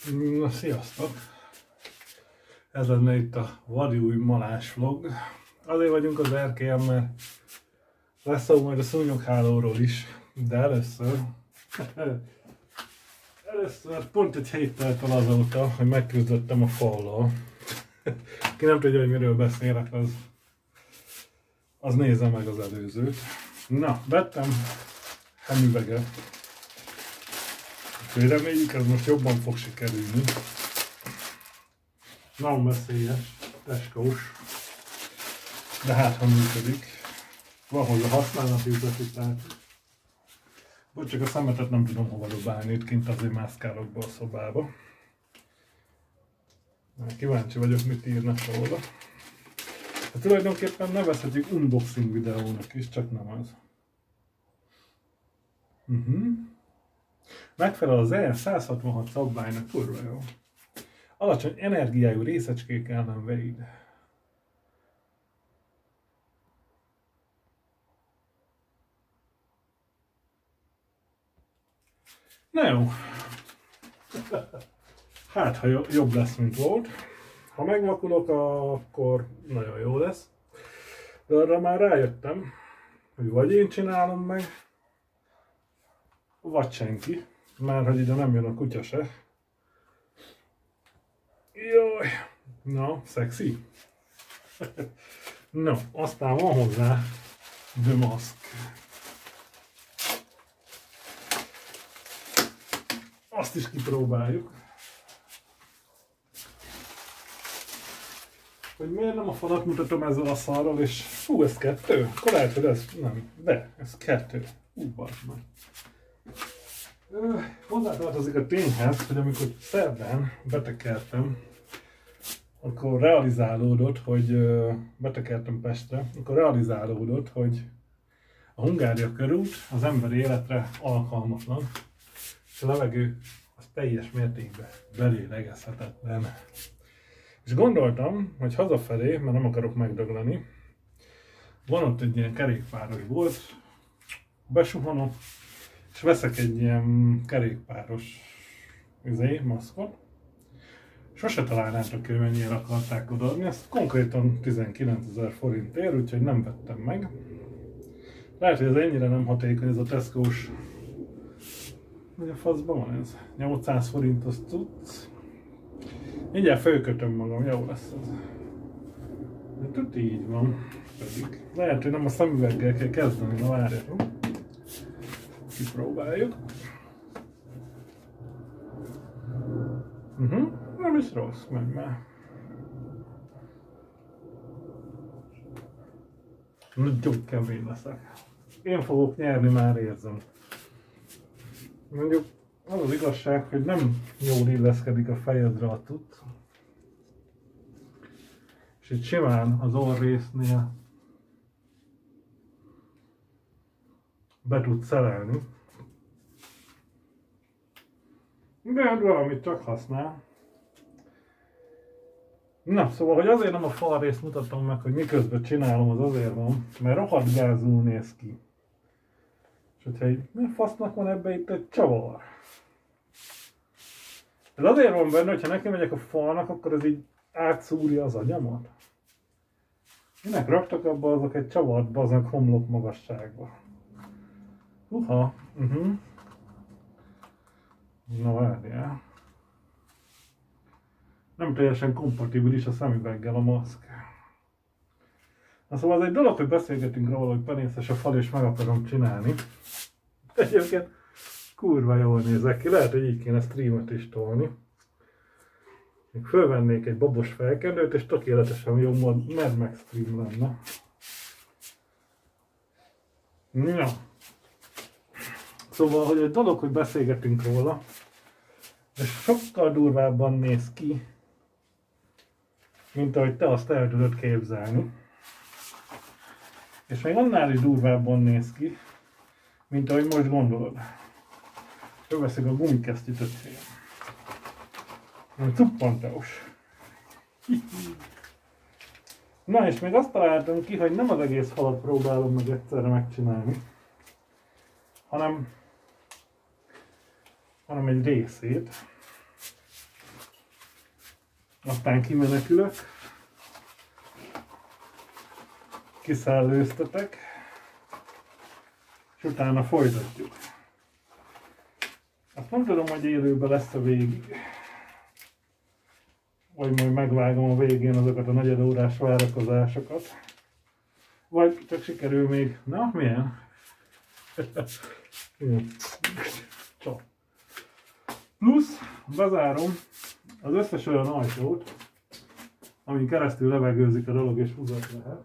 Na, sziasztok! Ez lenne itt a vadúj malás vlog. Azért vagyunk az erkélyen, mert lesz szó majd a szúnyoghálóról is, de először pont egy hét telt el azóta, hogy megküzdöttem a fallal. Ki nem tudja, hogy miről beszélek, az nézze meg az előzőt. Na, vettem hemüveget. Reméljük, ez most jobban fog sikerülni. Nagyon veszélyes, teskós, de hát ha működik. Van hozzá használati üzletítás. Vagy csak a szemetet nem tudom hova dobálni, itt kint azért mászkálok be a szobába. Kíváncsi vagyok, mit írnak róla. Hát tulajdonképpen nevezhetjük unboxing videónak is, csak nem az. Megfelel az EN166 szabványnak, kurva jó. Alacsony energiájú részecskék ellen véd. Na jó. Hát, ha jobb lesz, mint volt. Ha megvakulok, akkor nagyon jó lesz. De arra már rájöttem, hogy vagy én csinálom meg, vagy senki. Már hogy ide nem jön a kutya se. Jaj! Na, szexi. No, aztán van hozzá The Mask. Azt is kipróbáljuk. Hogy miért nem a falat mutatom ezzel a szarral, és fú, ez 2? Akkor lehet, hogy ez nem, de ez 2. Bazd meg. Hozzátartozik a tényhez, hogy amikor szerdán betekertem, akkor realizálódott, hogy betekertem Pestre, akkor realizálódott, hogy a Hungária körút az emberi életre alkalmatlan, és a levegő az teljes mértékben belélegezhetetlen. És gondoltam, hogy hazafelé, mert nem akarok megdögleni, van ott egy ilyen kerékpáros bolt, besuhanok, és veszek egy ilyen kerékpáros maszkot. Sose találnátok ki, hogy mennyire akarták odaadni, ezt konkrétan 19 000 forintért, úgyhogy nem vettem meg. Lehet, hogy ez ennyire nem hatékony, ez a Tesco-s... Mi a faszban van ez? 800 forintos tudsz. Mindjárt fölkötöm magam, jó lesz ez. De tuti így van, pedig. Lehet, hogy nem a szemüveggel kell kezdeni, na várjatok. Kipróbáljuk. Nem is rossz, megy már. Nagyon kemény leszek. Én fogok nyerni, már érzem. Mondjuk az az igazság, hogy nem jól illeszkedik a fejedre a tud. És itt simán az orrésznél be tud szerelni. De hát valamit csak használ. Na, szóval, hogy azért nem a falrészt mutatom meg, hogy miközben csinálom, az azért van, mert rohadt gázul néz ki. És hogyha így, mi fasznak van ebbe itt egy csavar? Ez azért van benne, hogyha neki megyek a falnak, akkor ez így átszúrja az agyamat. Minek raktak abba azok egy csavart baznak homlok magasságba? Na várjál. Nem teljesen kompatibilis a szemüveggel a maszk. Na szóval az egy dolog, hogy beszélgetünk róla, hogy penészes a fal és meg akarom csinálni. Egyébként kurva jól nézek ki, lehet, hogy így kéne streamet is tolni. Még fölvennék egy babos felkenőt, és tökéletesen jó Mad Max stream lenne. Ja. Szóval, hogy egy dolog, hogy beszélgetünk róla, de sokkal durvábban néz ki, mint ahogy te azt el tudod képzelni. És még annál is durvábban néz ki, mint ahogy most gondolod. Fölveszik a gumikesztyűt a cél. Cuppantós. Na és még azt találtam ki, hogy nem az egész falat próbálom meg egyszerre megcsinálni, hanem egy részét. Aztán kimenekülök. Kiszellőztetek. És utána folytatjuk. Azt nem tudom, hogy élőben lesz a végig. Vagy majd megvágom a végén azokat a negyedórás várakozásokat. Vagy csak sikerül még... Na, milyen? Csak. Plusz bezárom az összes olyan ajtót, amin keresztül levegőzik a dolog és húzat lehet.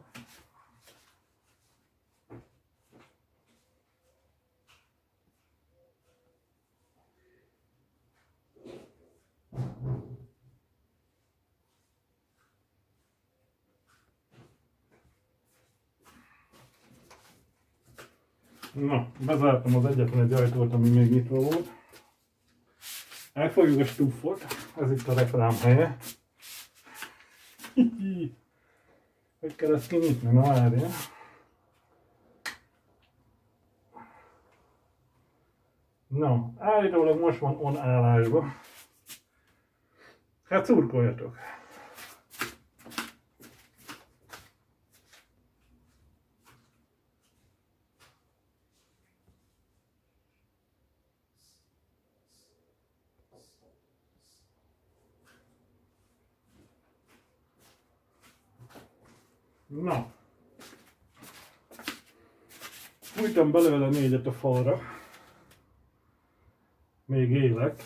Na, bezártam az egyetlen egy ajtót, ami még nyitva volt. Elfogjuk a stúfot, ez itt a reklám helye. Hogy kell ezt kinyitni? Na várjál. Na, állítólag most van on állásban. Hát szurkoljatok! Na, fújtam belőle 4-et a falra, még élek.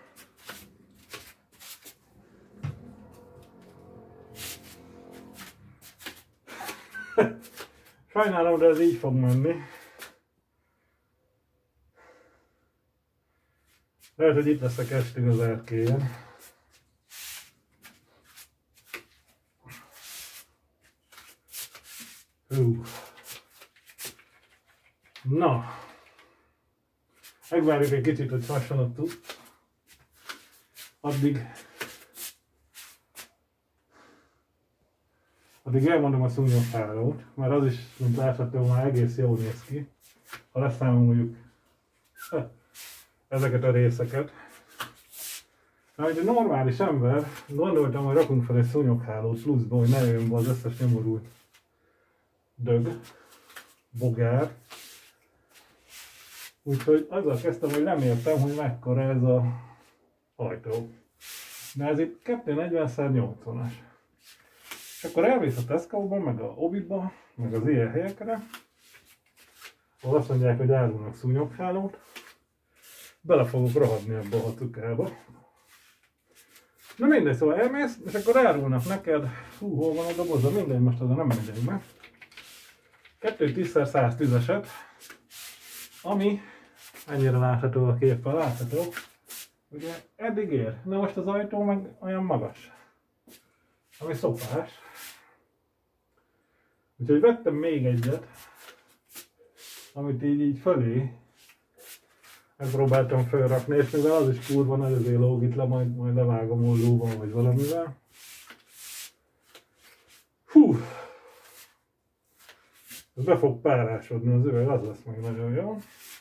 Sajnálom, de ez így fog menni. Lehet, hogy itt leszek estig az erkélyen. Na, megvárjuk egy kicsit, hogy hasson a tud. Addig elmondom a szúnyoghálót, mert az is, mint látható, már egész jól néz ki. Ha leszámoljuk ezeket a részeket. Na, egy normális ember, gondoltam, hogy rakunk fel egy szúnyoghálót pluszba, hogy ne jöjjön be az összes nyomorult dög, bogár. Úgyhogy azzal kezdtem, hogy nem értem, hogy mekkora ez a ajtó. De ez itt 240x80-as. És akkor elvész a Tesco-ba, meg a Obiba, meg az ilyen helyekre, ahol azt mondják, hogy árulnak szúnyoghálót. Bele fogok rohadni ebbe a hacukába. Na mindegy, szóval elmész, és akkor árulnak neked, hol van a doboza, mindegy, most oda nem megyek meg. 210x110-eset, ami ennyire látható a képpel, látható. Ugye eddig ér, de most az ajtó meg olyan magas, ami szopás. Úgyhogy vettem még egyet, amit így fölé megpróbáltam felrakni, és mivel az is kurva nagy, azért lóg itt le, majd levágom ollóval vagy valamivel. Hú! Ez be fog párásodni az üveg, az lesz meg nagyon jó.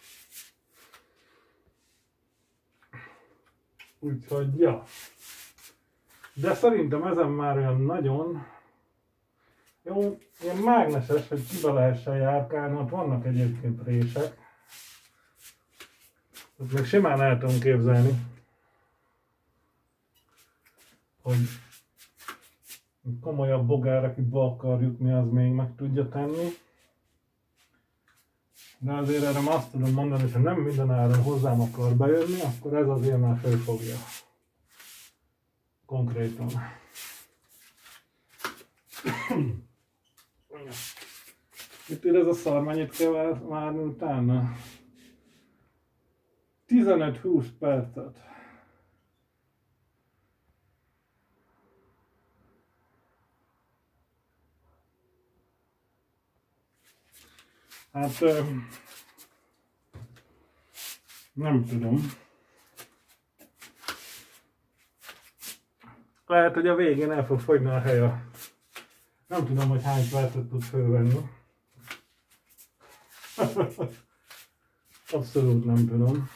Úgyhogy, ja. De szerintem ezen már olyan nagyon jó, ilyen mágneses, hogy kibe lehessen járkálni, ott vannak egyébként rések. Ott még simán el tudom képzelni, hogy komolyabb bogár, aki be akar jutni, az még meg tudja tenni. De azért erre azt tudom mondani, hogy ha nem minden áron hozzám akar bejönni, akkor ez azért már fölfogja. Konkrétan. Itt ez a szar, mennyit kell várni utána? 15-20 percet. Hát nem tudom. Lehet, hogy a végén el fog fogyni a hely. Nem tudom, hogy hány percet tud fölvenni. Abszolút nem tudom.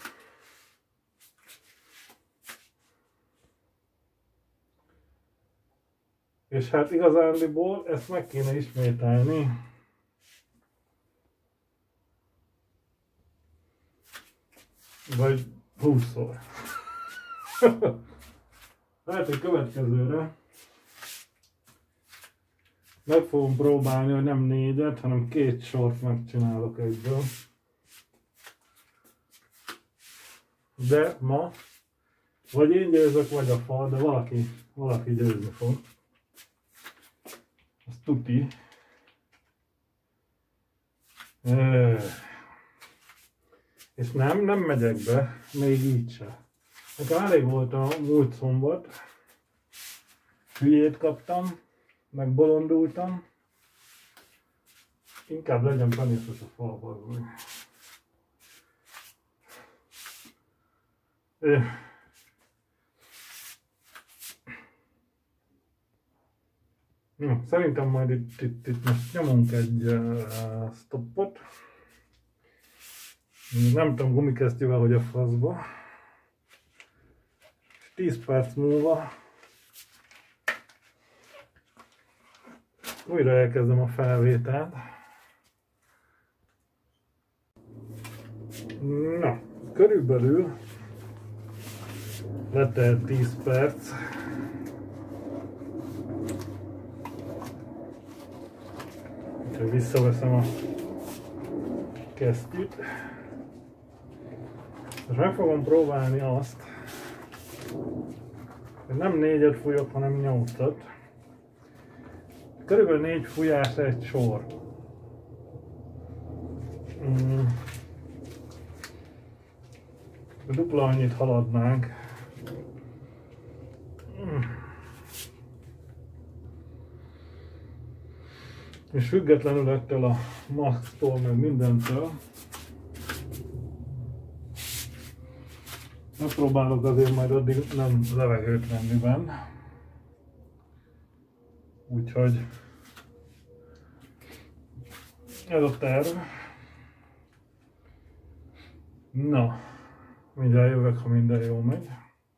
És hát igazándiból ezt meg kéne ismételni. Vagy 20-szor. Lehet, hogy következőre meg fogom próbálni, hogy nem 4-et, hanem 2 sort megcsinálok egyből. De ma vagy én győzök, vagy a fal, de valaki győzni fog. Ez tuti. És nem megyek be, még így se. Nekem elég volt a múlt szombat. Hülyét kaptam, meg bolondultam. Inkább legyen penészes a falban. Szerintem majd itt most nyomunk egy stoppot. Nem tudom gumikesztyűvel, hogy a faszba. És 10 perc múlva újra elkezdem a felvételt. Na, körülbelül letelt 10 perc. Úgyhogy visszaveszem a kesztyűt. Most meg fogom próbálni azt, hogy nem 4-et fújok, hanem 8-at. Körülbelül 4 fújás egy sor. Dupla annyit haladnánk. És függetlenül ettől a maxtól, meg mindentől, megpróbálok azért majd addig nem levegőt venni benne. Úgyhogy ez a terv. Na, mindjárt jövök, ha minden jól megy.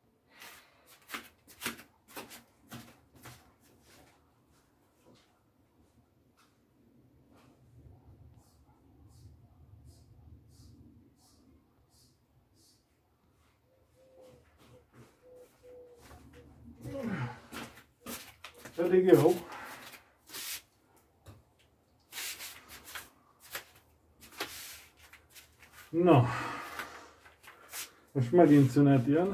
Eddig jó. Na, most megint szünet jön.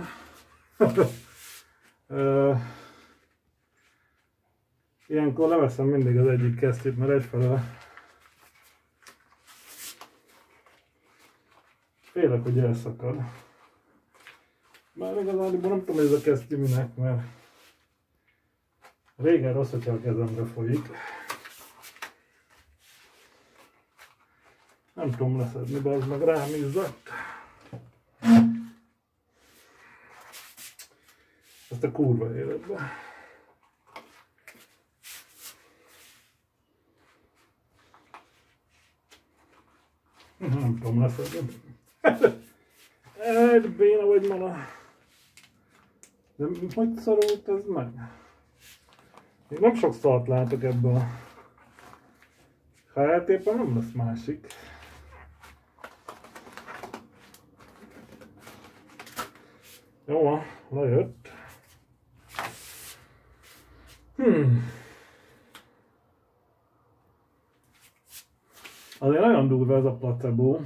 Ilyenkor leveszem mindig az egyik kesztyűt, mert egyfelől félek, hogy elszakad. Már igazából nem tudom, hogy ez a kesztyű minek, mert régen rossz, hogyha a kezemre folyik. Nem tudom leszedni, de az meg rám izzadt. Ezt a kurva életben. Nem tudom leszedni. Egy béna vagy mana. De hogy szorult ez meg? Én nem sok szart látok ebből a HLT-ben, nem lesz másik. Jó, lejött. Azért nagyon durva ez a placebo.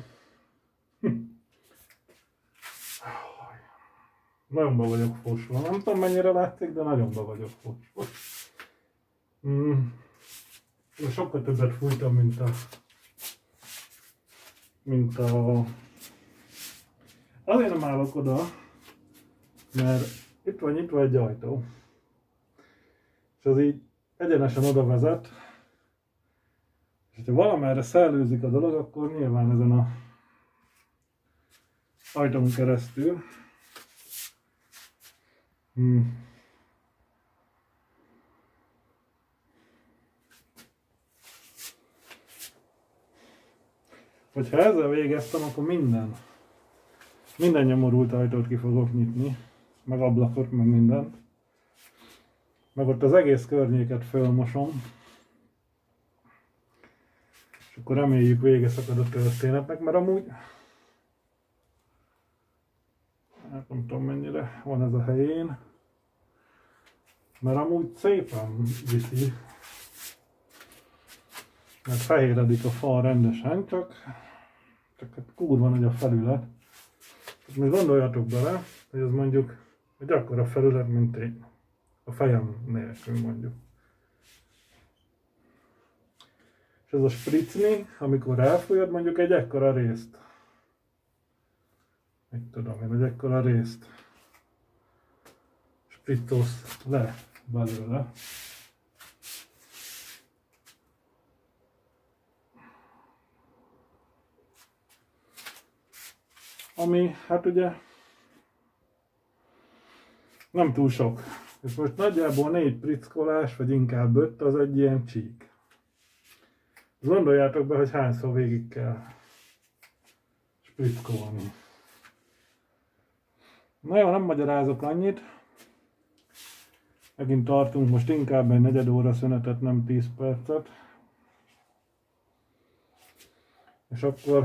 Nagyon be vagyok fosva. Nem tudom mennyire látszik, de nagyon be vagyok fosva. Sokkal többet fújtam, mint a... Azért nem állok oda, mert itt van nyitva egy ajtó. És az így egyenesen oda vezet. És ha valamerre szellőzik a dolog, akkor nyilván ezen a ajtón keresztül. Hogyha ezzel végeztem, akkor minden nyomorult ajtót ki fogok nyitni, meg ablakot, meg mindent. meg ott az egész környéket fölmosom. És akkor reméljük vége szakad a történetnek, mert amúgy hát nem tudom mennyire van ez a helyén, mert amúgy szépen viszi, mert fehéredik a fal rendesen, csak hát kurva nagy a felület. Most gondoljatok bele, hogy ez mondjuk egy akkora felület, mint én. A fejem nélkül mondjuk. És ez a spritzni, amikor elfújod mondjuk egy ekkora részt. Mit tudom én, egy ekkora részt spritzolsz le belőle. Ami, hát ugye, nem túl sok. És most nagyjából 4 prickolás, vagy inkább 5, az egy ilyen csík. Gondoljátok be, hogy hányszor végig kell sprickolni. Na jó, nem magyarázok annyit. Megint tartunk most inkább egy negyed óra szünetet, nem 10 percet. És akkor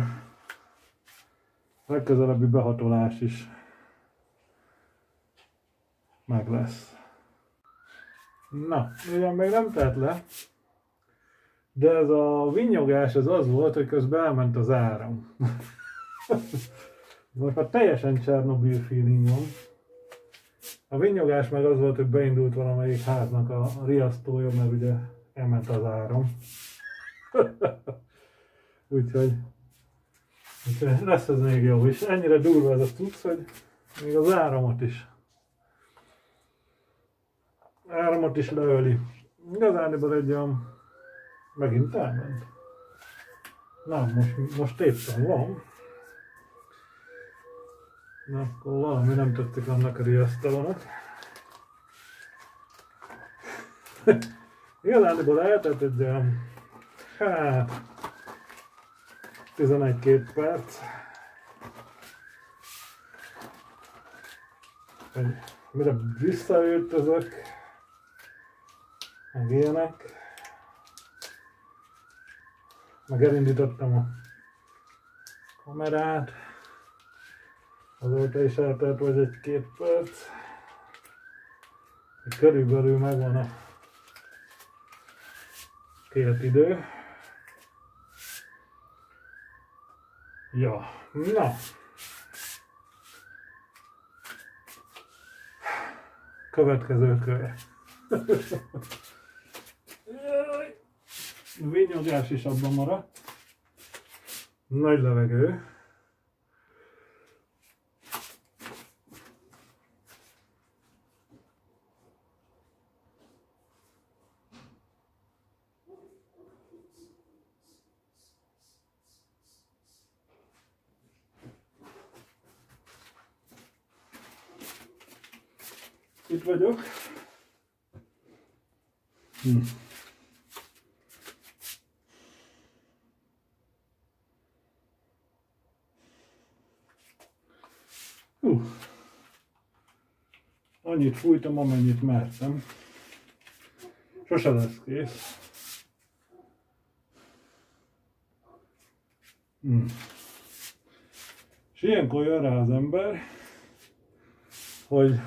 a legközelebbi behatolás is meg lesz. Na, ugyan még nem telt le, de ez a vinnyogás ez az volt, hogy közben elment az áram. Most már teljesen Csernobyl feeling van. A vinnyogás meg az volt, hogy beindult valamelyik háznak a riasztója, mert ugye elment az áram. Úgyhogy lesz ez még jó is. Ennyire durva ez a cucc, hogy még az áramot is leöli. Igazániból egy olyan megint elment. Na, most éppen van. Na, akkor valami nem tetszik annak a riasztónak. Igazániból eltelt egy olyan, hát 11-2 perc. Mire visszaöltözök, meg ilyenek. Meg elindítottam a kamerát. Azóta is eltelt vagy 1-2 perc. Körülbelül megvan a két idő. Ja, na. Következő kör. Vinnyogás is abban maradt. Nagy levegő. Itt vagyok. Annyit fújtam, amennyit mertem. Sose lesz kész. És ilyenkor jön rá az ember, hogy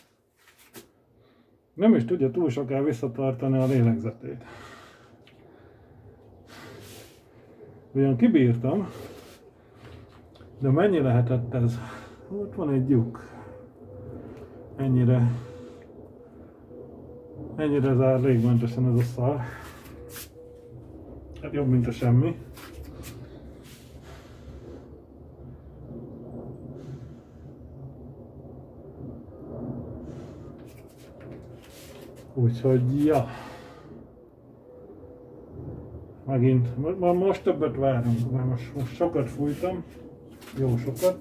nem is tudja túl soká visszatartani a lélegzetét. Ugyan kibírtam, de mennyi lehetett ez? Ott van egy lyuk. Ennyire zár légmentesen ez a szar. Hát jobb, mint a semmi. Úgyhogy, ja. Megint, most többet várunk, mert most sokat fújtam. Jó sokat.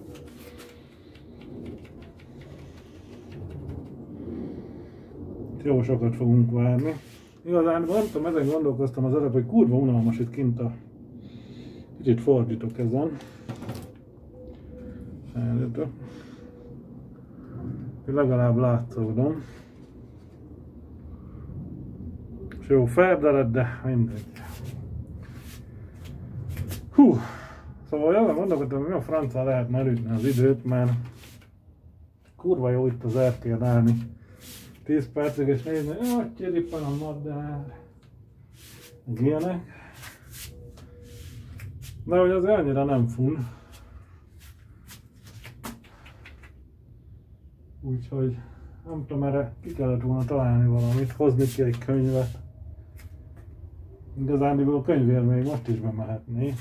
Jó sokat fogunk várni. Igazán nem tudom, ezen gondolkoztam az előbb, hogy kurva unalmas itt kint a... Kicsit fordítok ezen. Eljöttök. Legalább látszódom. És jó feldered, de mindegy. Hú! Szóval jelen gondolkodtam, hogy mi a franccal lehetne elütni az időt, mert kurva jó itt az erkélyen állni 10 percig és nézni, hogy csiripan a madár, meg ilyenek. De hogy az annyira nem fun. Úgyhogy nem tudom, erre ki kellett volna találni valamit, hozni ki egy könyvet. Igazándiból a könyvért még most is bemehetnék.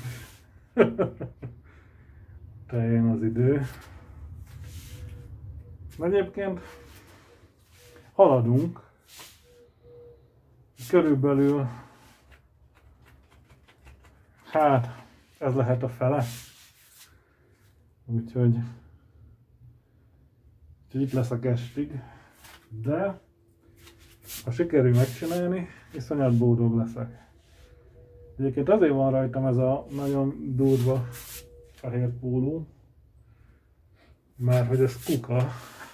Teljén az idő. Egyébként haladunk. Körülbelül hát ez lehet a fele. Úgyhogy itt leszek estig. De ha sikerül megcsinálni, iszonyat boldog leszek. Egyébként azért van rajtam ez a nagyon durva fehér póló, mert hogy ez kuka.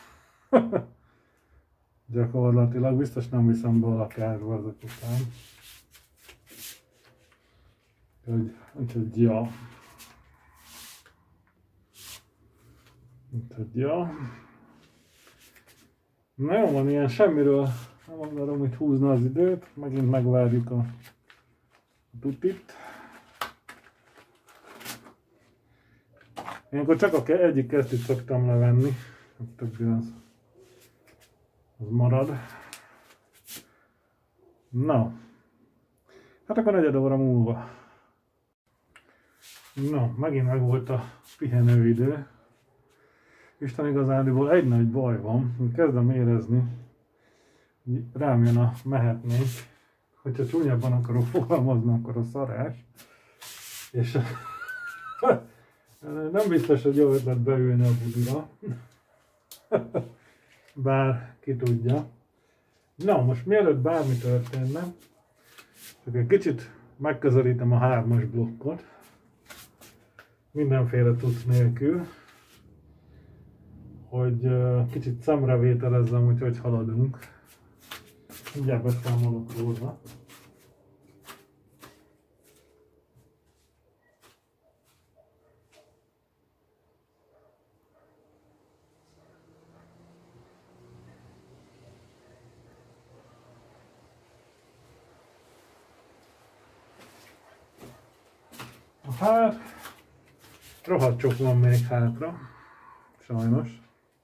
Gyakorlatilag biztos nem viszem be a lakásba ezek után. Úgyhogy ja. Na jó van, ilyen semmiről nem akarom itt húzni az időt, megint megvárjuk a tutit. Ilyenkor csak egyik kesztyűt szoktam levenni, a többi az marad. Na, hát akkor 4 óra múlva. No, megint meg volt a pihenőidő. Isten igazániból egy nagy baj van, kezdem érezni, hogy rám jön a mehetnék, hogyha csúnyabban akarok fogalmazni, akkor a szarás. És nem biztos, hogy jó ötlet beülni a budira. Bár ki tudja. Na, most mielőtt bármi történne, csak egy kicsit megközelítem a 3-as blokkot. Mindenféle tudsz nélkül. Hogy kicsit szemrevételezzem, hogy haladunk. Mindjárt beszámolok róla. Hát, rohadt sok van még hátra, sajnos.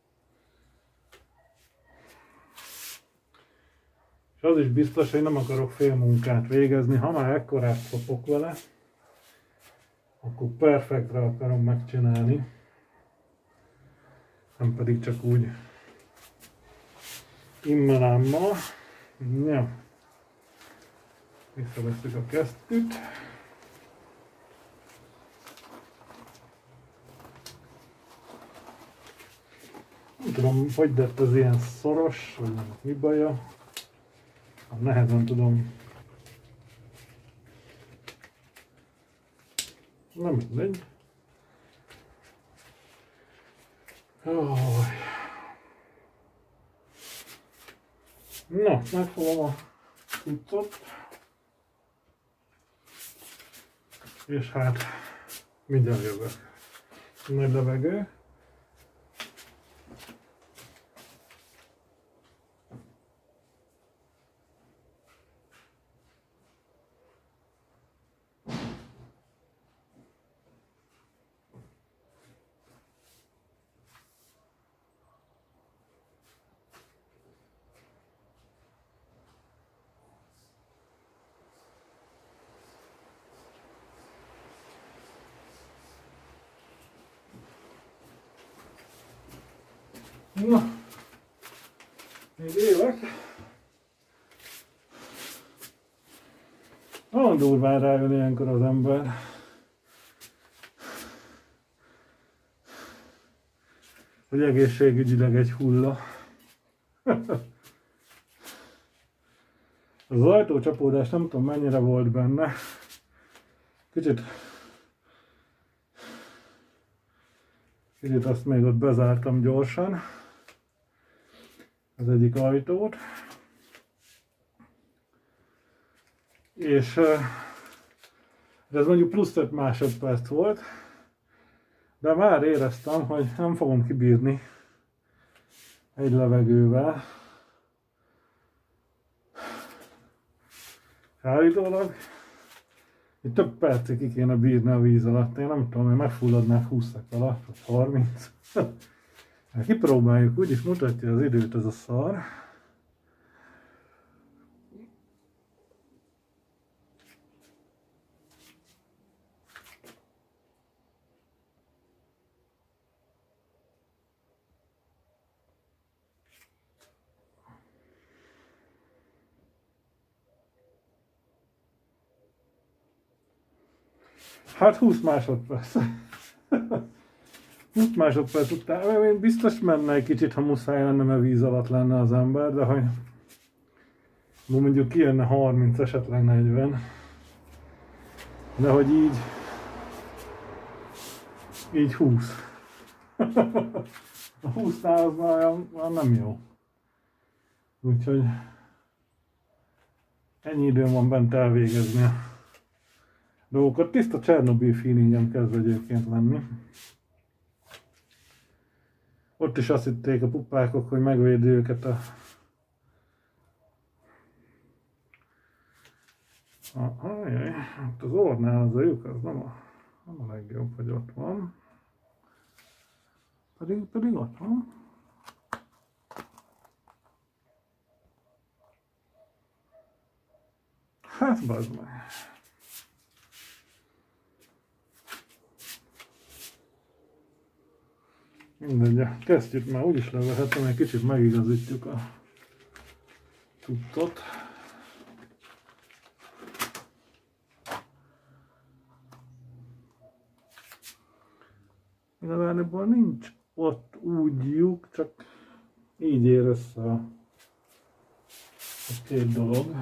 És az is biztos, hogy nem akarok félmunkát végezni, ha már ekkorát kapok vele, akkor perfektre akarom megcsinálni, nem pedig csak úgy immelámmal. Ja. Visszavesszük a kesztyűt. Nem tudom, hogy lett ez ilyen szoros, vagy nem, mi baja. Nehezen tudom. Nem mindegy. Na, megfogom a cuccot. És hát mindjárt jövök. Nagy levegő. Na, még élek. Nagyon durván rájön ilyenkor az ember. Hogy egészségügyileg egy hulla. Az ajtócsapódás nem tudom mennyire volt benne. Kicsit azt még ott bezártam gyorsan. Az egyik ajtót. És ez mondjuk plusz 5 másodperc volt, de már éreztem, hogy nem fogom kibírni egy levegővel. Állítólag itt több percig ki kéne bírni a víz alatt. Én nem tudom, hogy megfulladnák 20 szek alatt, vagy 30. Kipróbáljuk, úgyis mutatja az időt ez a szar. Hát 20 másodperc. 20 másodperc után, én biztos menne egy kicsit, ha muszáj lenne, mert víz alatt lenne az ember, de hogy mondjuk kijönne 30, esetleg 40. De hogy így 20. A 20-nál az már nem jó. Úgyhogy ennyi időm van bent elvégezni a dolgokat. Tiszta Csernobil feelingem kezd egyébként lenni. Ott is azt hitték a pupákok, hogy megvédi őket Ajaj, ott az orrnál az a lyuk, az nem a legjobb, hogy ott van. Pedig ott van. Hát bazd meg. Mindegy, a kesztyűt már úgyis levehetem, egy kicsit megigazítjuk a tudtot. Igazából nincs ott úgy lyuk, csak így ér össze a két dolog.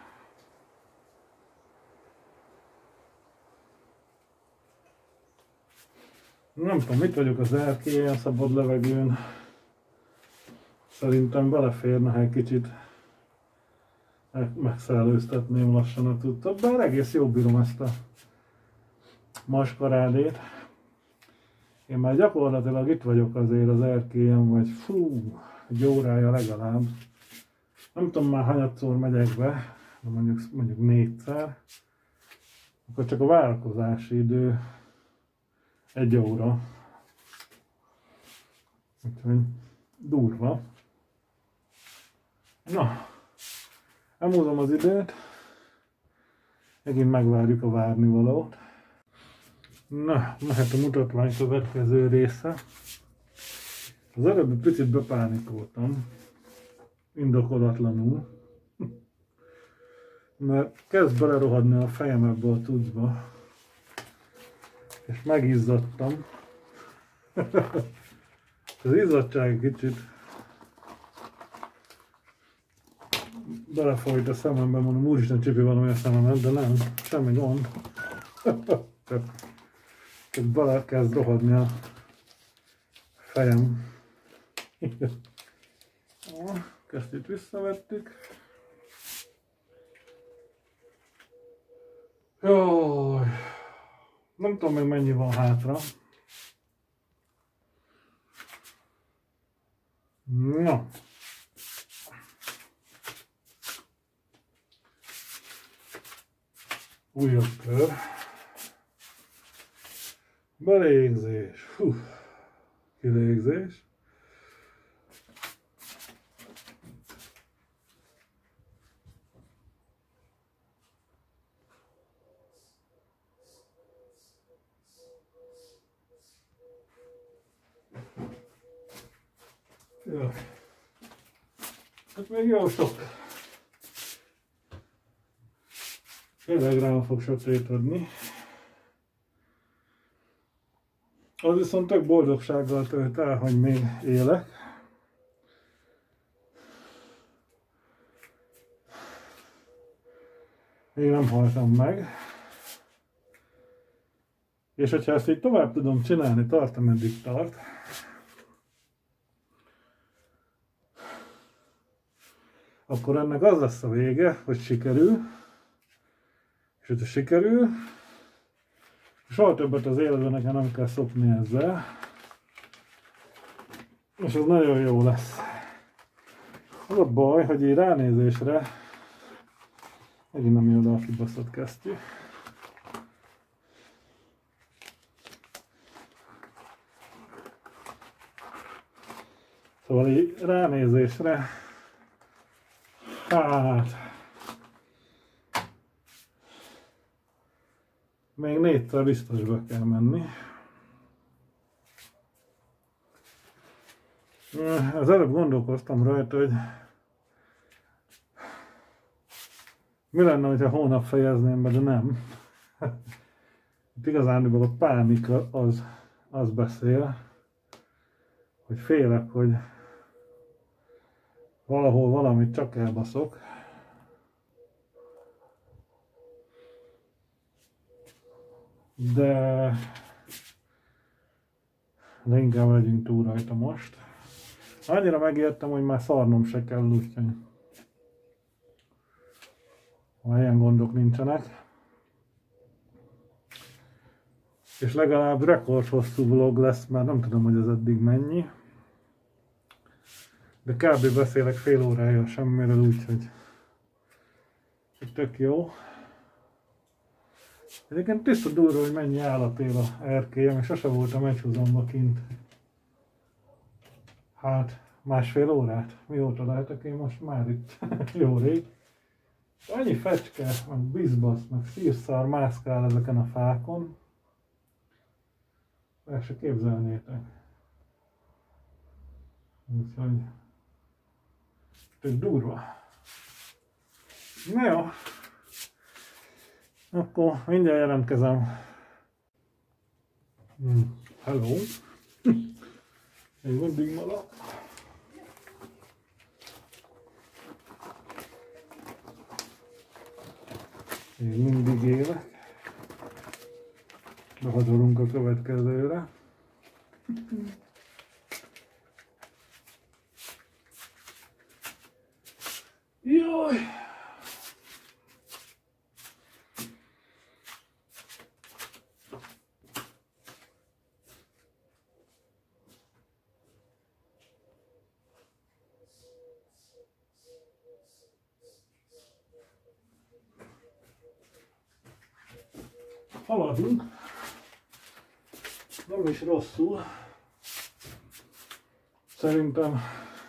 Nem tudom, mit vagyok az erkélyen, a szabad levegőn. Szerintem beleférne, ha egy kicsit megszellőztetném lassan a tudtot, bár egész jó bírom ezt a maskarádét. Én már gyakorlatilag itt vagyok azért az erkélyen, vagy fú, egy órája legalább. Nem tudom már hanyatszor megyek be, de mondjuk 4-szer. Akkor csak a várakozási idő 1 óra. Úgyhogy durva. Na, elmúzom az időt. Megint megvárjuk a várnivalót. Na, mehet a mutatvány következő része. Az előbb picit bepánikoltam. Indokolatlanul. Mert kezd belerohadni a fejem ebbe a tucba. És megizzadtam. Az izzadság kicsit belefolyt a szemembe, mondom, úristen csipi valami a szememet, de nem, semmi gond. Csak bele kezd rohadni a fejem. Kesztyűt visszavettük. Jaj, nem tudom még mennyi van hátra. Na. Újabb kör. Belégzés. Hú. Kilégzés. Jaj. Hát még jó sok. Tényleg rám fog sötétedni. Az viszont tök boldogsággal tölt el, hogy még élek. Még nem haltam meg. És hogyha ezt így tovább tudom csinálni, tart, ameddig tart. Akkor ennek az lesz a vége, hogy sikerül. És hogyha sikerül, soha többet az életben nekem nem kell szopni ezzel. És ez nagyon jó lesz. Az a baj, hogy így ránézésre megint nem jön a kibaszott kesztyű. Szóval így ránézésre, hát még 4-szer biztos be kell menni. Az előbb gondolkoztam rajta, hogy mi lenne, hogyha hónap fejezném be, de nem. Itt igazándiból a pánik az beszél, hogy félek, hogy valahol valamit csak elbaszok. De inkább legyünk túl rajta most. Annyira megértem, hogy már szarnom se kell, úgyhogy ha ilyen gondok nincsenek. És legalább rekordhosszú vlog lesz, mert nem tudom, hogy ez eddig mennyi. De kb. Beszélek fél órája semmiről, úgyhogy tök jó. Egyébként tiszta durva, hogy mennyi állat él a erkélyem, és sose voltam egyhuzamba kint. Hát, másfél órát? Mióta lehetek én most már itt? Jó rég. Annyi fecske, meg bizbasz, meg szírszar mászkál ezeken a fákon. El se képzelnétek. Úgyhogy tök durva. Na jó. Akkor mindjárt jelentkezem. Hello. Még mindig marad. Még mindig élek. Behatolunk a következőre. Jaj! Haladunk. Nem is rosszul. Szerintem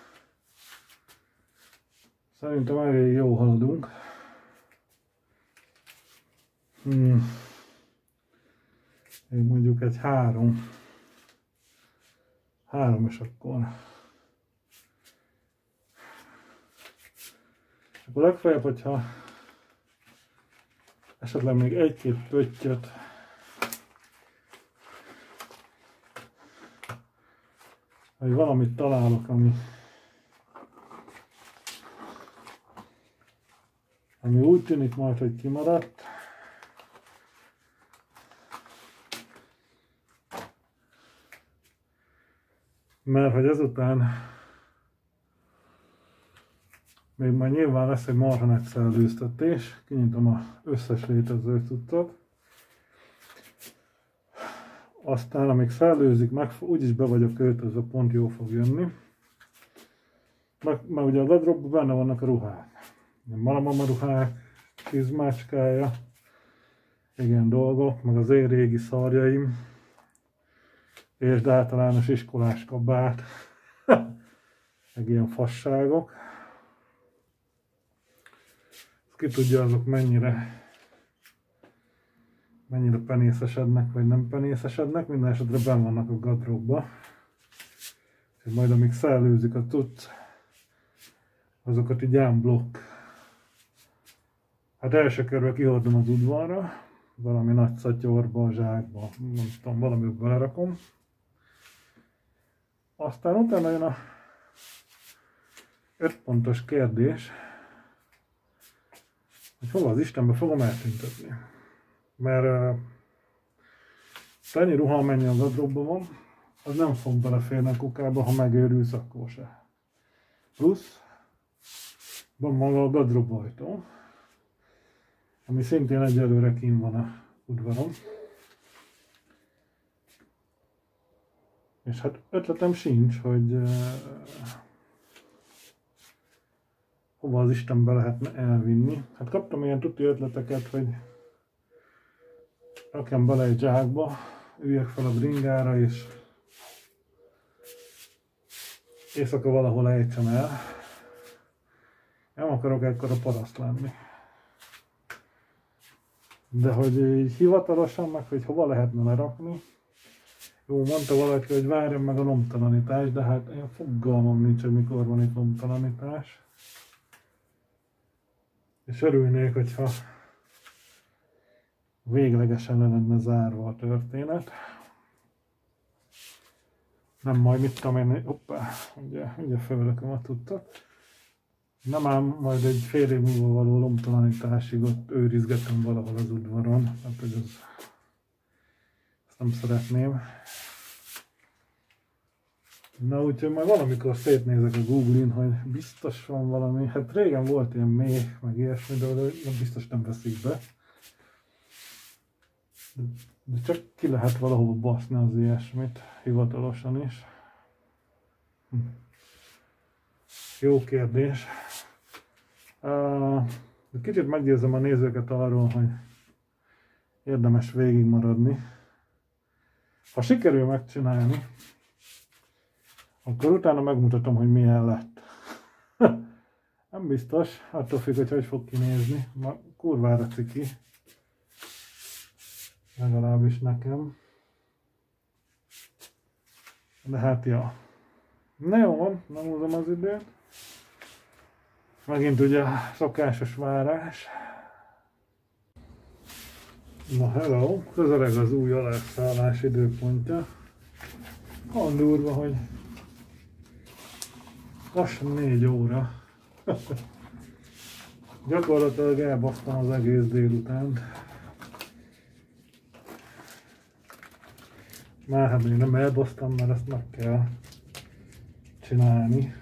elég jó haladunk. Még mondjuk egy 3 és akkor legfeljebb, hogyha esetleg még 1-2 pöttyöt vagy valamit találok, ami úgy tűnik majd, hogy kimaradt. Mert hogy ezután még majd nyilván lesz egy marha nagy szellőztetés, kinyitom az összes létező cuccot. Aztán amíg szellőzik, úgyis be vagyok költözve, pont jó fog jönni. Mert ugye a wardrobe-ban benne vannak a ruhák. Malamama ruhák, csizmácskája, igen dolgok, meg az én régi szarjaim, és általános iskolás kabát, meg ilyen fasságok. Ki tudja, azok mennyire penészesednek, vagy nem penészesednek, minden esetre benn vannak a wardrobe-ba. És majd amíg szellőzik a cucc, azokat így unblock. Hát első körben kihordom az udvarra, valami nagy szatyorba, zsákba, nem tudom, valamibe belerakom. Aztán utána jön a 5 pontos kérdés, hogy hova az Istenbe fogom eltüntetni. Mert annyi ruha, amennyi a wardrobe-ban van, az nem fog beleférni a kukába, ha megőrülsz, akkor se. Plusz van maga a wardrobe ajtó, ami szintén egyelőre kín van a udvaron. És hát ötletem sincs, hogy hova az Istenbe lehetne elvinni. Hát kaptam ilyen tuti ötleteket, hogy rakjam bele egy zsákba, üljek fel a bringára, és éjszaka valahol ejtsem el. Nem akarok ekkora paraszt lenni. De hogy így hivatalosan, meg hogy hova lehetne lerakni. Jó, mondta valaki, hogy várjon meg a lomtalanítás, de hát én fogalmam nincs, hogy mikor van itt lomtalanítás. És örülnék, hogyha véglegesen le lenne zárva a történet. Nem majd mit tudom én, hoppá, ugye felölököm a tudtat. Nem ám majd egy fél év múlva való lomtalanításig ott őrizgetem valahol az udvaron. Hát, hogy ezt nem szeretném. Na úgyhogy majd valamikor szétnézek a Google-in, hogy biztos van valami. Hát régen volt ilyen méh, meg ilyesmi, de biztos nem veszik be. De csak ki lehet valahova baszni az ilyesmit, hivatalosan is. Jó kérdés. Kicsit meggyőzem a nézőket arról, hogy érdemes végigmaradni. Ha sikerül megcsinálni, akkor utána megmutatom, hogy milyen lett. Nem biztos, attól függ, hogy fog kinézni. Ma kurvára ciki. Legalábbis nekem. De hát ja. Na jó van, nem húzom az időt. Megint ugye szokásos várás. Na hello, közeleg az új alászállás időpontja. Olyan durva, hogy lassan 4 óra. Gyakorlatilag elbasztam az egész délutánt. Már hát még nem elbasztam, mert ezt meg kell csinálni.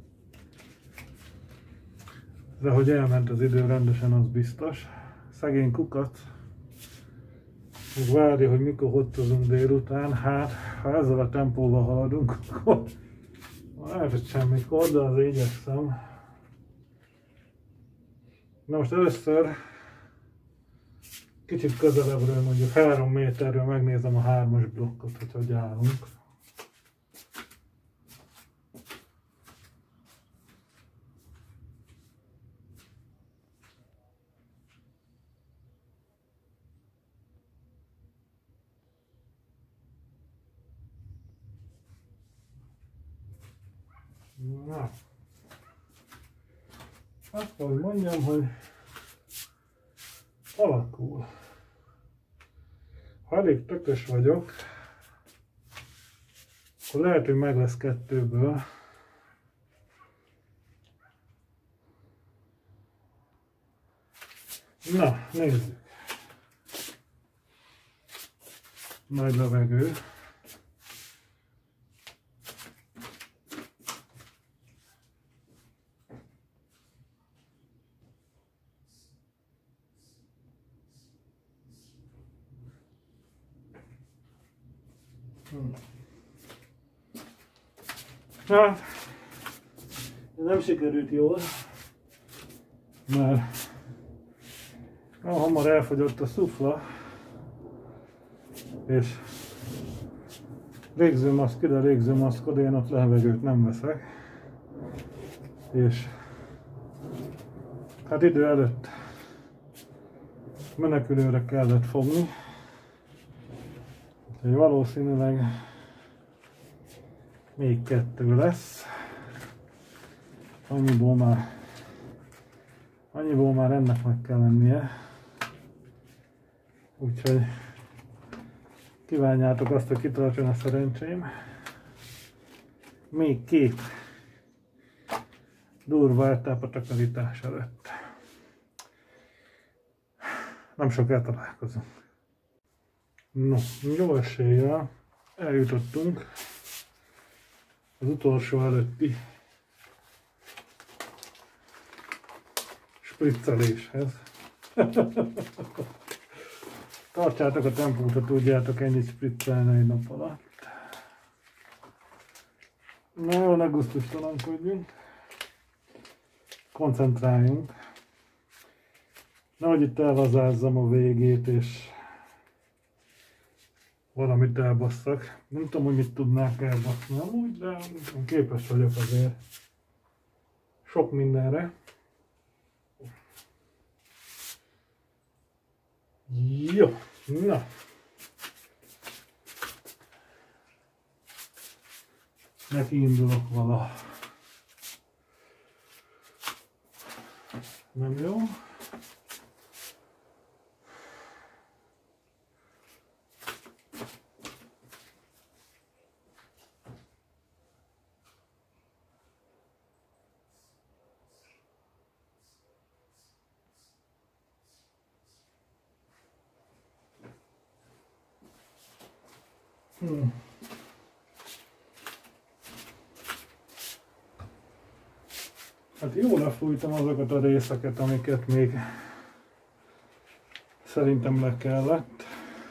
De hogy elment az idő rendesen, az biztos. Szegény kukac meg várja, hogy mikor hottozunk délután. Hát, ha ezzel a tempóval haladunk, akkor lehet, hogy semmikor, de azért igyekszem. Na most először kicsit közelebbről, mondjuk 3 méterről megnézem a 3-as blokkot, hogy állunk. Na, azt hogy mondjam, hogy alakul. Ha elég tökös vagyok, akkor lehet, hogy meg lesz 2-ből. Na, nézzük. Nagy levegő. Hát, nem sikerült jól, mert hamar elfogyott a szufla, és légzőmaszk ide, légzőmaszkod, én ott levegőt nem veszek, és hát idő előtt menekülőre kellett fogni, úgyhogy valószínűleg még 2 lesz. Annyiból már ennek meg kell lennie. Úgyhogy kívánjátok azt, hogy kitartson a szerencsém. Még 2 durva etáp a takarítás előtt. Nem sokára találkozunk. No, jó eséllyel eljutottunk az utolsó előtti spricceléshez. Tartsátok a tempót, ha tudjátok ennyit spriccelni egy nap alatt. Na jó, ne gusztustalankodjunk. Koncentráljunk. Nehogy itt elvazázzam a végét, és valamit elbasszak. Nem tudom, hogy mit tudnák elbasszni amúgy, de képes vagyok azért sok mindenre. Jó, na. Neki indulok vala. Nem jó. Hát jól lefújtam azokat a részeket, amiket még szerintem le kellett.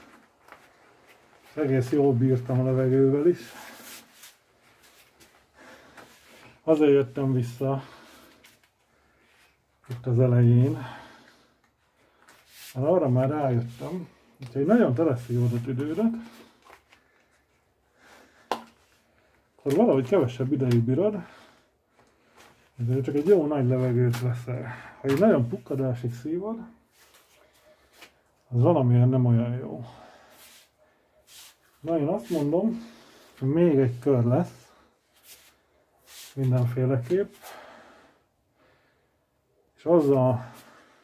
Egész jól bírtam a levegővel is. Azért jöttem vissza itt az elején, mert arra már rájöttem, hogyha nagyon teleszívod a tüdődet, akkor valahogy kevesebb ideig bírod, de csak egy jó nagy levegőt veszel. Ha egy nagyon pukkadásig szívod, az valamilyen nem olyan jó. Na, én azt mondom, hogy még egy kör lesz, mindenféleképp, és azzal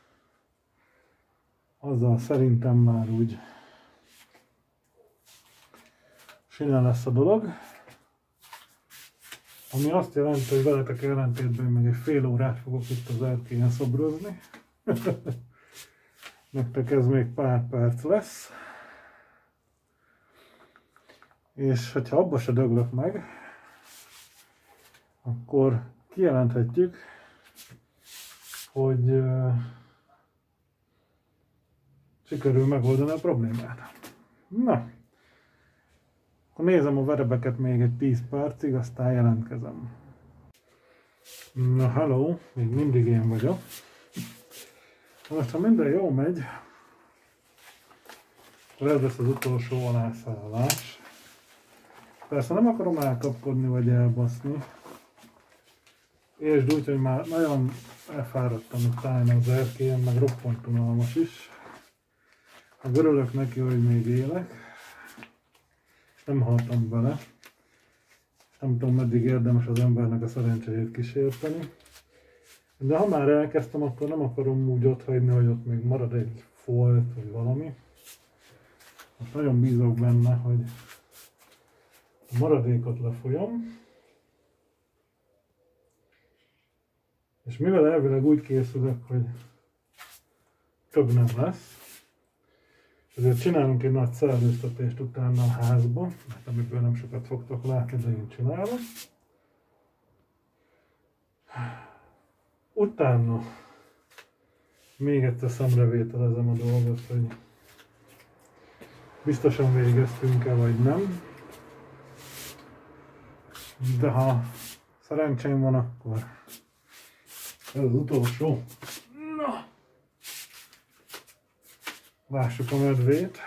szerintem már úgy sine lesz a dolog. Ami azt jelenti, hogy veletek ellentétben még egy fél órát fogok itt az erkélyen szobrozni. Nektek ez még pár perc lesz. És hogyha abba se döglök meg, akkor kijelenthetjük, hogy sikerül megoldani a problémát. Na, akkor nézem a verebeket még egy 10 percig, aztán jelentkezem. Na, hello, még mindig én vagyok. Most, ha minden jól megy, akkor ez lesz az utolsó alászállás. Persze nem akarom elkapkodni vagy elbaszni. És úgy, hogy már nagyon elfáradtam itt állni az erkélyen, meg roppant unalmas is. Örülök neki, hogy még élek. Nem haltam bele. Nem tudom, meddig érdemes az embernek a szerencséjét kísérteni. De ha már elkezdtem, akkor nem akarom úgy otthagyni, hogy ott még marad egy folt, vagy valami. Most nagyon bízok benne, hogy a maradékot lefolyam. És mivel elvileg úgy készülök, hogy több nem lesz, ezért csinálunk egy nagy szellőztetést utána a házba, mert amiből nem sokat fogtok látni, de én csinálom. Utána még egyszer szemrevételezem a dolgot, hogy biztosan végeztünk-e vagy nem. De ha szerencsém van, akkor ez az utolsó. Na! Lássuk a medvét.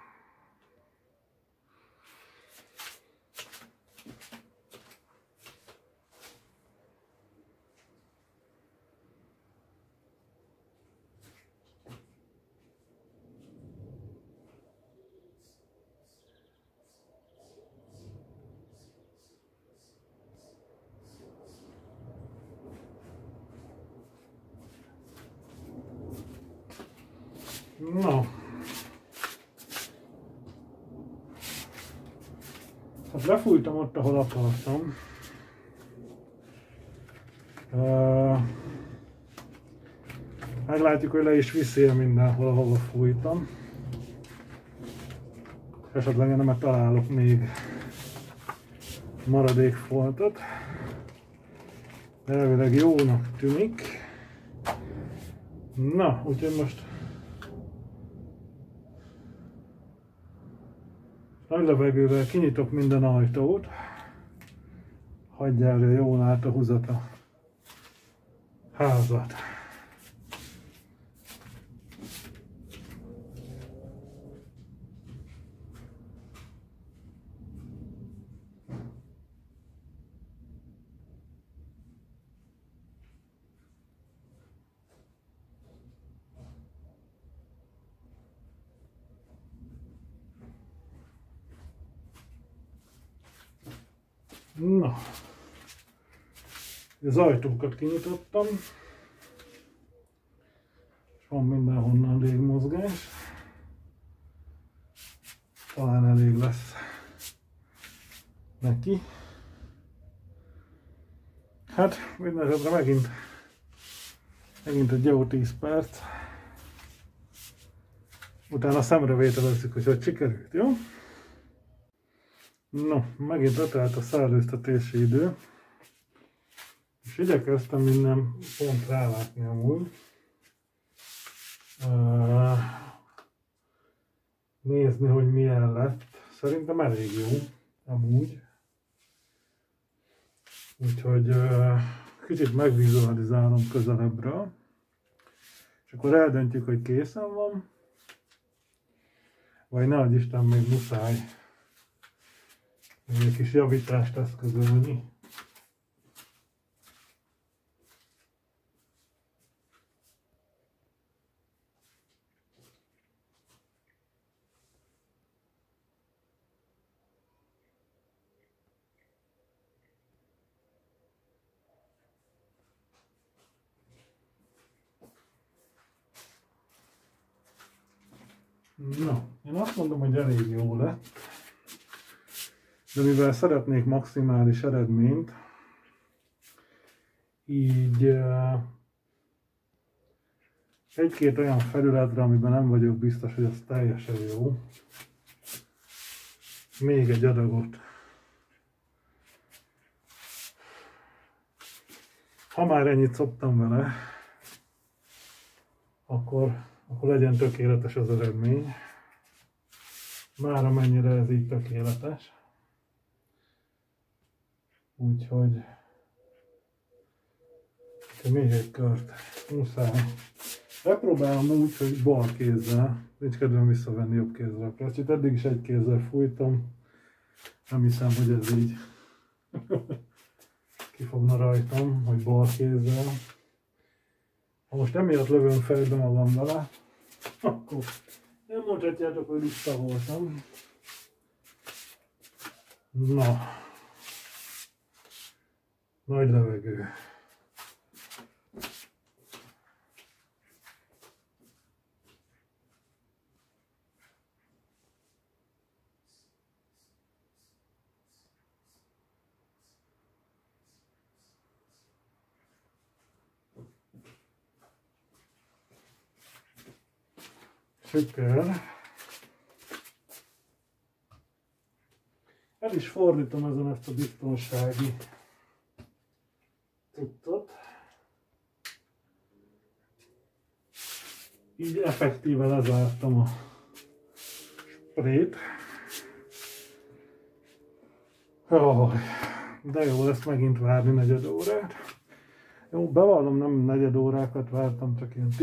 Na, hát lefújtam ott, ahol akartam. Meglátjuk, hogy le is viszi mindenhol, ahova fújtam. Esetleg nem találok még maradék foltot. Elvileg jónak tűnik. Na, úgyhogy most Nagy levegővel kinyitok minden ajtót, hagyjál jól át a húzat a házat. Na, az ajtókat kinyitottam, és van mindenhonnan légmozgás, talán elég lesz neki. Hát mindenesetre megint egy jó 10 perc, utána szemrevételezzük, hogy sikerült, jó? No, megint letelt a szellőztetési idő, és igyekeztem minden pont rálátni amúgy. Nézni, hogy milyen lett. Szerintem elég jó, amúgy. Úgyhogy kicsit megvizualizálom közelebbről, és akkor eldöntjük, hogy készen van, vagy nehogy Isten még muszáj egy kis javítást eszközölni. Na, én azt mondom, hogy elég jó lett. De mivel szeretnék maximális eredményt, így egy-két olyan felületre, amiben nem vagyok biztos, hogy az teljesen jó, még egy adagot. Ha már ennyit szoptam vele, akkor legyen tökéletes az eredmény. Már amennyire ez így tökéletes. Úgyhogy még egy kört muszáj. Bepróbálom úgy, hogy bal kézzel, nincs kedvem visszavenni jobb kézzel a krecsit. Eddig is egy kézzel fújtam, nem hiszem, hogy ez így kifogna rajtam, hogy bal kézzel. Ha most emiatt lövöm fejbe magam vele, akkor nem mondhatjátok, hogy lista voltam. Na, nagy levegő. Süper. El is fordítom ezen ezt a biztonsági cuccot. Így effektíve lezártam a sprayt. De jó lesz megint várni negyed órát. Jó, bevallom, nem negyed órákat vártam, csak ilyen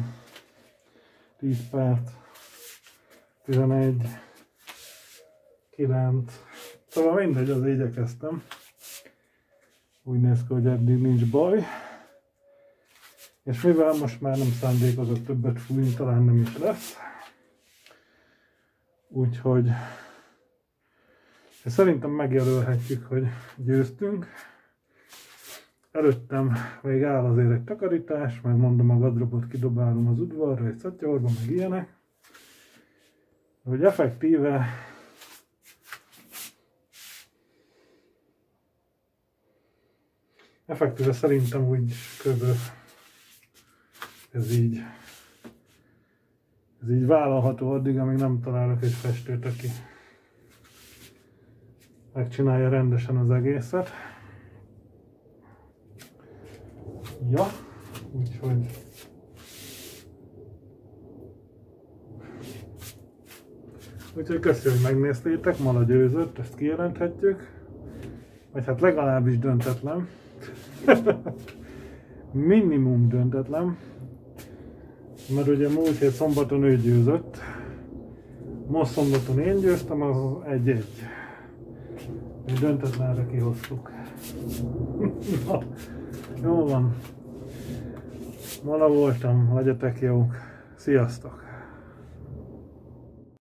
10 perc, 11, 9, szóval mindegy, az igyekeztem. Úgy néz ki, hogy eddig nincs baj. És mivel most már nem szándékozott többet fújni, talán nem is lesz. Úgyhogy szerintem megjelölhetjük, hogy győztünk. Előttem még áll azért egy takarítás, meg mondom, a gadrobot kidobálom az udvarra, egy szatyorba, meg ilyenek. Hogy effektíve szerintem úgy kb. Ez így vállalható addig, amíg nem találok egy festőt, aki megcsinálja rendesen az egészet. Ja, úgyhogy Úgyhogy köszönjük, hogy megnéztétek, Mala győzött, ezt kijelenthetjük. Vagy hát legalábbis döntetlen. Minimum döntetlen. Mert ugye múlt hét szombaton ő győzött. Most szombaton én győztem, az 1-1. És döntetlenre kihoztuk. Na, jó van. Mala voltam, legyetek jók. Sziasztok!